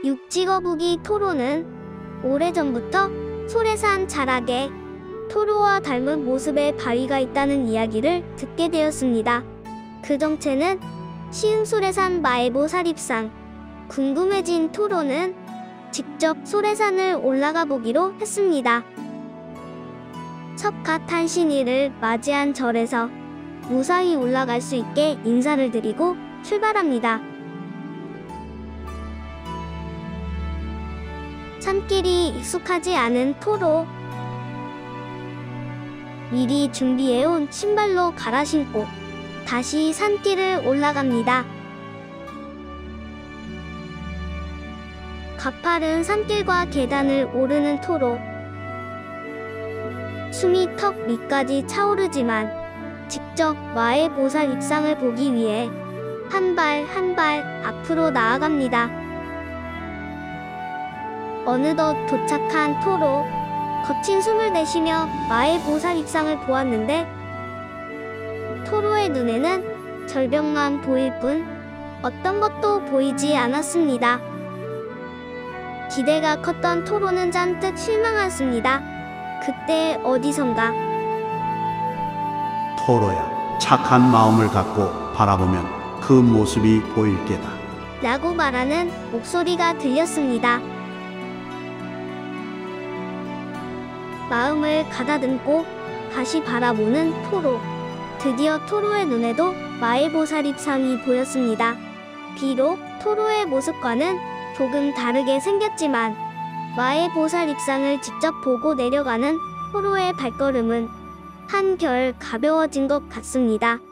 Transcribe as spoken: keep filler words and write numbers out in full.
육지거북이 토로는 오래전부터 소래산 자락에 토로와 닮은 모습의 바위가 있다는 이야기를 듣게 되었습니다. 그 정체는 시흥소래산 마애보살입상. 궁금해진 토로는 직접 소래산을 올라가 보기로 했습니다. 첩가탄신일을 맞이한 절에서 무사히 올라갈 수 있게 인사를 드리고 출발합니다. 산길이 익숙하지 않은 토로. 미리 준비해온 신발로 갈아 신고 다시 산길을 올라갑니다. 가파른 산길과 계단을 오르는 토로. 숨이 턱 밑까지 차오르지만 직접 마애보살 입상을 보기 위해 한 발 한 발 앞으로 나아갑니다. 어느덧 도착한 토로. 거친 숨을 내쉬며 마애보살 입상을 보았는데 토로의 눈에는 절벽만 보일 뿐 어떤 것도 보이지 않았습니다. 기대가 컸던 토로는 잔뜩 실망했습니다. 그때 어디선가 토로야, 착한 마음을 갖고 바라보면 그 모습이 보일 게다 라고 말하는 목소리가 들렸습니다. 마음을 가다듬고 다시 바라보는 토로. 드디어 토로의 눈에도 마애보살 입상이 보였습니다. 비록 토로의 모습과는 조금 다르게 생겼지만 마애보살 입상을 직접 보고 내려가는 토로의 발걸음은 한결 가벼워진 것 같습니다.